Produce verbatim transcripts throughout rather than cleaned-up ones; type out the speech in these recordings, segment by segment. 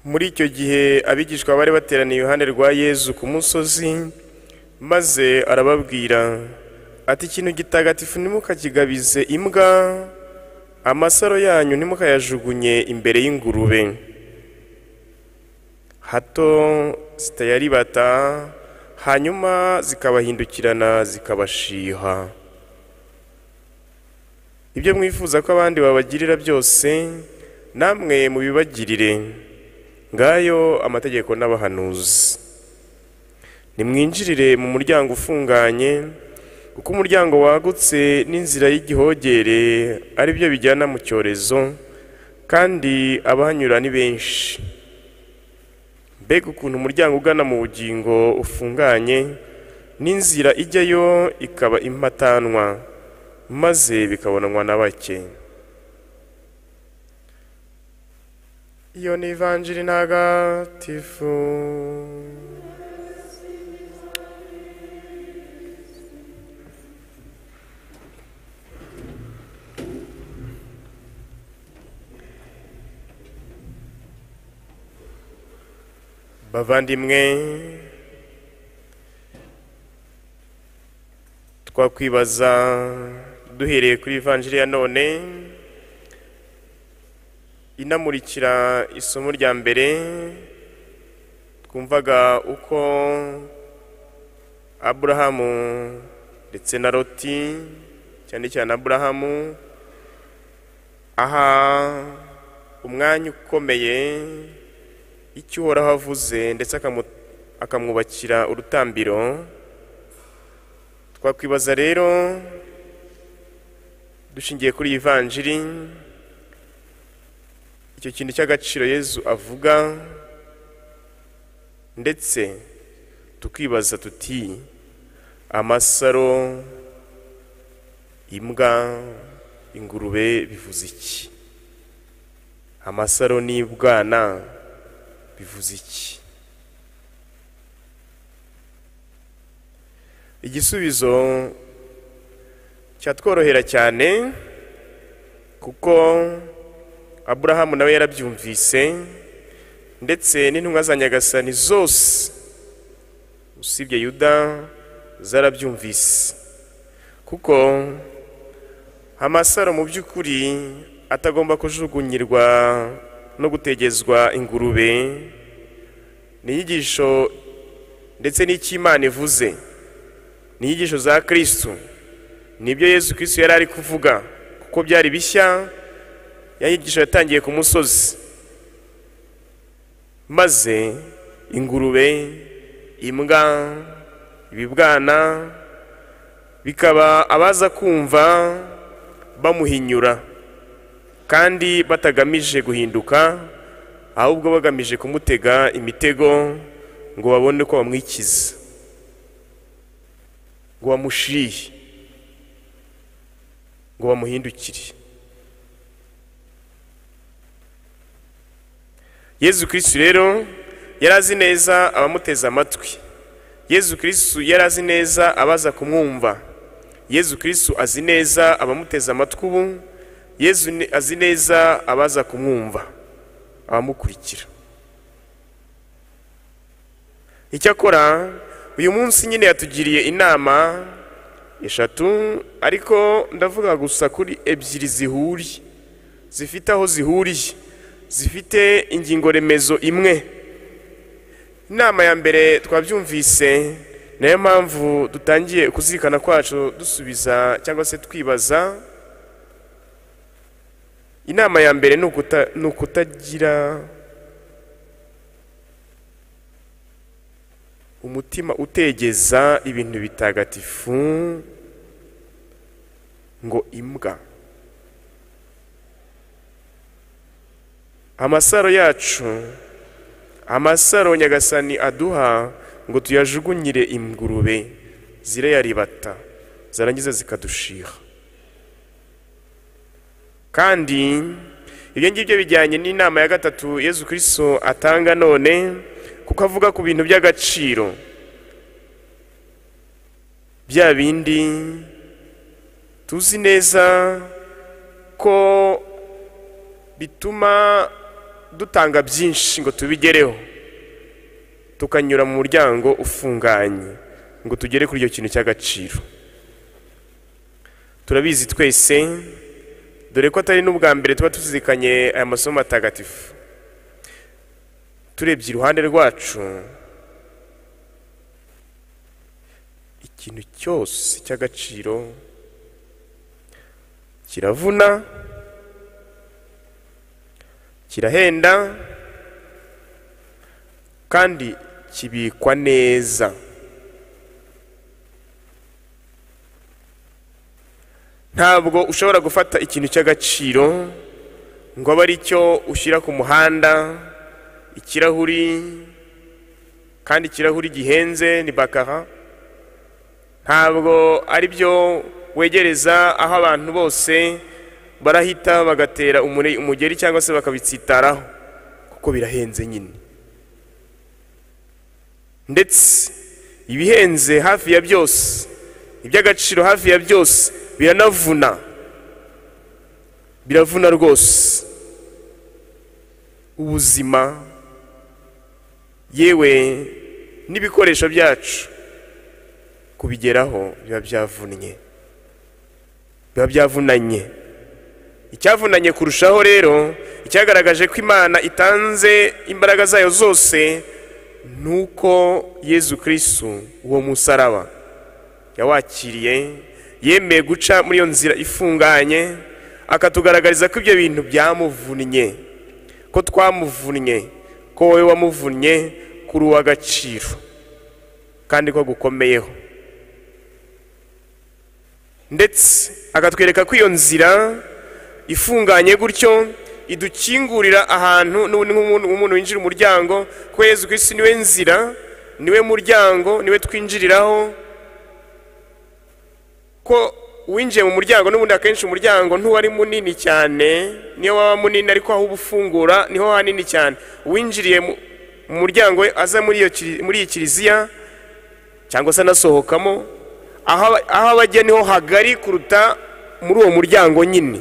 Muri icyo gihe abigishwa bari bateraniye iruhande rwa Yezu ku musozi, maze arababwira ati ikintu gitagatifu ntimukakigabize imbwa, amasaro yanyu ntimukayajugunye imbere y'ingurube, hato zitayaribata hanyuma zikabahindukirana zikabashiha. Ibyo mwifuza ko abandi babagirira byose namwe mubibagirire, ngayo amategeko n'abahanuzi. Nimwinjirire mu muryango ufunganye, kuko umuryango wagutse n'inzira y'igihogere ari byo bijyana mu cyorezo, kandi abahanyura ni benshi. Mbega ukuntu umuryango ugana mu bugingo ufunganye, n'inzira ijyayo ikaba impatanwa, maze bikabonanwa na bake. Iyo ni ivanjiri ntagatifu. Bavandimwe, twakwibaza duhereye kuri ivanjiri ya none inamurikira isomo rya mbere, twumvaga uko Aburahamu ndetse na Loti, cyane cyane Aburahamu, aha umwanya ukomeye icyo Uhoraho avuze ndetse akamwubakira urutambiro. Twakwibaza rero dushingiye kuri iyi vanjiri icyo kintu cy'agaciro Yezu avuga, ndetse tukibaza tuti amasaro, imbwa, ingurube bivuze iki? Amasaro n'ibwana bivuze iki? Igisubizo cyatworohera cyane, kuko Aburahamu nawe yarabyumvise, ndetse n'intumwa za Nyagasani zose usibye Yuda zarabyumvise, kuko amasaro mu by'ukuri atagomba kujugunyirwa no gutegezwa ingurube. Ni inyigisho ndetse n'Imana ivuze, ni inyigisho za Kristo, nibyo Yezu Kristo yari ari kuvuga, kuko byari bishya. Yanyigisho yatangiye ku musozi, maze ingurube, imbwa, ibibwana bikaba abaza kumva bamuhinyura, kandi batagamije guhinduka, ahubwo bagamije kumutega imitego ngo babone ko bamwikiza, ngo bamushihe, ngo bamuhindukire. Yezu Kristo rero yarazi neza abamuteza amatwi. Yezu Kristo yarazi neza abaza kumwumva. Yezu Kristo azi neza abamuteza amatwi ubu. Yezu azi neza abaza kumwumva, abamukurikira. Icyakora uyu munsi nyine yatugiriye inama eshatu, ariko ndavuga gusa kuri ebyiri zihuriye, zifite aho zihuriye, zifite ingingo remezo imwe. Inama ya mbere twabyumvise, nayo mpamvu dutangiye kuzirikana kwacu dusubiza cyangwa se twibaza. Inama ya mbere ni ukutagira umutima utegeza ibintu bitagatifu ngo imbwa. Amasaro yacu, amasaro Nyagasani aduha ngo tuyajugunyire ingurube, zirayaribata, zarangiza zikadushiha. Kandi ibyo ngibyo bijyanye n'inama ya gatatu Yezu Kristo atanga none, kuko avuga ku bintu by'agaciro, bya bindi tuzi neza ko bituma dutanga byinshi ngo tubigereho, tukanyura mu muryango ufunganye ngo tugere kuri icyo kintu cy'agaciro. Turabizi twese, dore ko atari n'ubwa mbere tuba tuzirikanye aya masomo matagatifu. Turebye iruhande rwacu, ikintu cyose cy'agaciro kiravuna, kirahenda, kandi kibikwa neza. Ntabwo ushobora gufata ikintu cy'agaciro ngo abe ari cyo ushyira ku muhanda, ikirahuri, kandi ikirahuri gihenze ni bakara. Ntabwo ari byo wegereza aho abantu bose barahita bagatera umugeri cyangwa se bakabitsitaraho, kuko birahenze nyine. Ndetse ibihenze hafi ya byose, iby'agaciro hafi ya byose biranavuna, biravuna rwose. Ubuzima, yewe n'ibikoresho byacu kubigeraho biba byavunnye, biba byavunanye. Icyavunanye kurushaho rero, icyagaragaje ko Imana itanze imbaraga zayo zose, nuko Yezu Kristo uwo musaraba yawakiriye, yemeye guca muri iyo nzira ifunganye, akatugaragariza ko ibyo bintu byamuvunnye, ko twamuvunnye, ko wowe wamuvunnye kuri uw'agaciro kandi ko gukomeyeho. Ndetse akatwereka ko iyo nzira ifunganye gutyo idukingurira ahantu nk'umuntu winjira umuryango, ko Yezu Kristo niwe nzira, niwe muryango, niwe twinjiriraho. Ko winjiye mu muryango, n'ubundi akenshi umuryango ntuwari munini cyane, niyo waba munini ariko aho ubufungura niho hanini cyane. Uwinjiriye mu muryango aza muri iyo muri iyi kiliziya cyangwa se anasohokamo, aho abajya niho hagari kuruta muri uwo muryango nyine.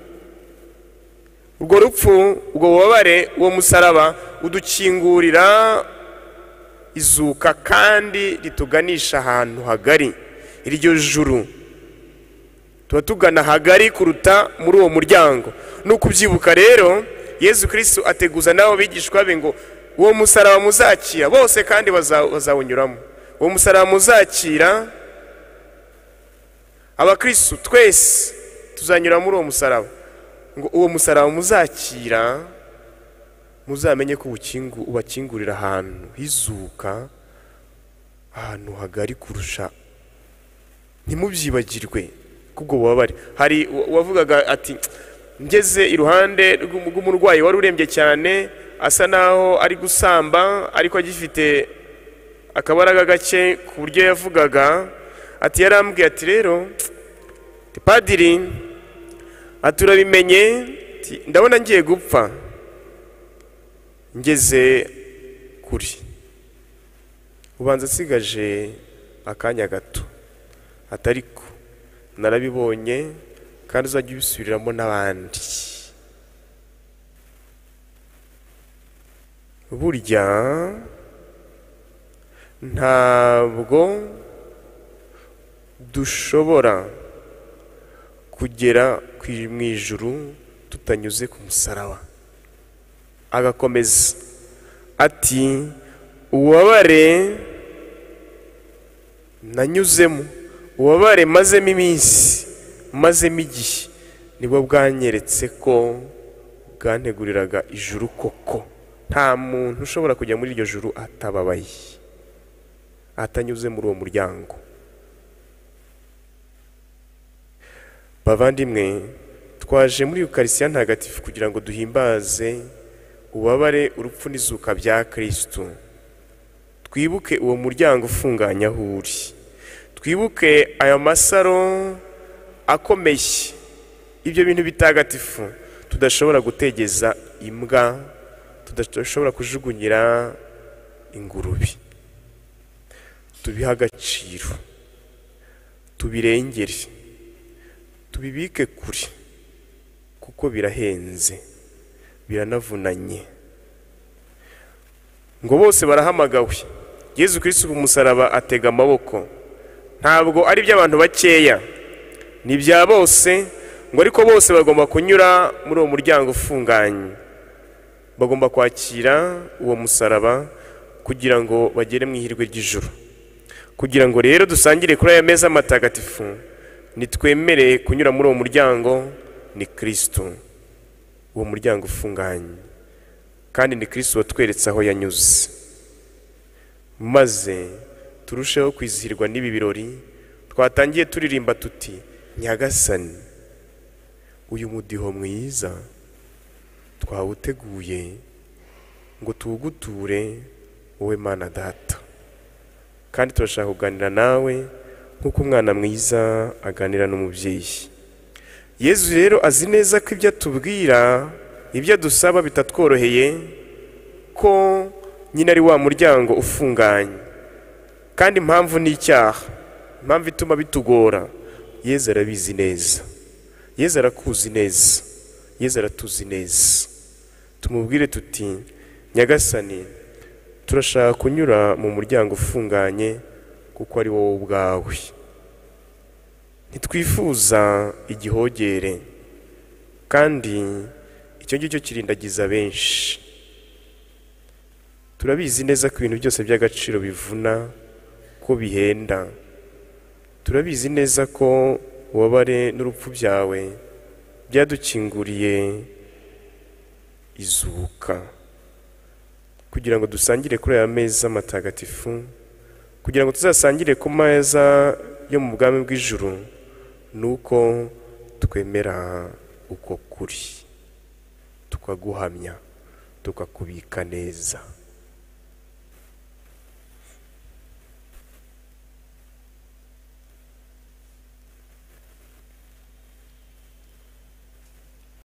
Ubwo rupfu, ubwo bubabare, uwo musaraba udukingurira izuka kandi rituganisha ahantu hagari, iryo juru. Tuba tugana hagari kuruta muri uwo muryango. Nuko ubyibuka rero, Yezu Kristo ateguza nabo bigishwa be ngo uwo musaraba muzakira bose kandi bazawunyuramo. Uwo musaraba muzakira, abakristo twese tuzanyura muri uwo musaraba. Ngo uwo musaraba muzakira, muzamenye ko ubakingurira ahantu hizuka, ahantu hagari kurusha. Ntimubyibagirwe kubwo bubabare. Hari uwavugaga ati, ngeze iruhande rw'umurwayi wari urembye cyane, asa naho ari gusamba ariko agifite akabaraga gake, ku buryo yavugaga ati, yarambwiye ati rero padiri, aturabimenye, ndabona ngiye gupfa, ngeze kuri, ubanza sigaje akanya gato, atariko narabibonye kandi uzajya ubisubiriramo n'abandi. Burya ntabwo dushobora kugera mu ijuru tutanyuze ku musaraba. Agakomeza ati, ububabare nanyuzemo, ububabare mazemo iminsi, mazemo igihe, nibwo bwanyeretse ko bwanteguriraga ijuru koko. Nta muntu ushobora kujya muri iryo juru atababaye, atanyuze muri uwo muryango. Bavandimwe, twaje muri Eucharistia ntagatifu kugira ngo duhimbaze ububabare, urupfu n'izuka bya Kristo. Twibuke uwo muryango ufunganye aho uri, twibuke aya masaro akomeye, ibyo bintu bitagatifu tudashobora gutegeza imbwa, tudashobora kujugunyira ingurube. Tubiha agaciro, tubirengere, tubibike kuri, kuko birahenze, biranavunanye. ngo bose barahamagawe. Yezu Kristo ku musaraba atega amaboko, ntabwo ari by'abantu bakeya, ni bya bose, ngo ariko bose bagomba kunyura muri uwo muryango ufunganye, bagomba kwakira uwo musaraba kugira ngo bagere mu ihirwe ry'ijuru. Kugira ngo rero dusangire kuri aya meza matagatifu, nitwemereye kunyura muri uwo muryango, ni Kristo, uwo muryango ufunganye, kandi ni Kristo watweretse aho yanyuze, maze turusheho kwizihirwa n'ibi birori twatangiye turirimba tuti: Nyagasani, uyu mudiho mwiza twawuteguye ngo tuwuguture wowe Mana Data, kandi turashaka kuganira nawe nk'uko umwana mwiza aganira n'umubyeyi. Yezu rero azi neza ko ibyo atubwira, ibyo adusaba bitatworoheye, ko nyine ari wa muryango ufunganye, kandi impamvu ni icyaha, impamvu ituma bitugora. Yezu arabizi neza, Yezu arakuzi neza, Yezu aratuzi neza. Tumubwire tuti: Nyagasani, turashaka kunyura mu muryango ufunganye kuko ari wowe ubwawe. Ntitwifuza igihogere, kandi icyo ngicyo kirindagiza benshi. Turabizi neza ko ibintu byose by'agaciro bivuna, ko bihenda. Turabizi neza ko ububabare n'urupfu byawe byadukinguriye izuka, kugira ngo dusangire kuri aya meza matagatifu, kugira ngo tuzasangire ku meza yo mu bwami bw'ijuru, nuko twemera uko kuri, tukaguhamya, tukakubika neza.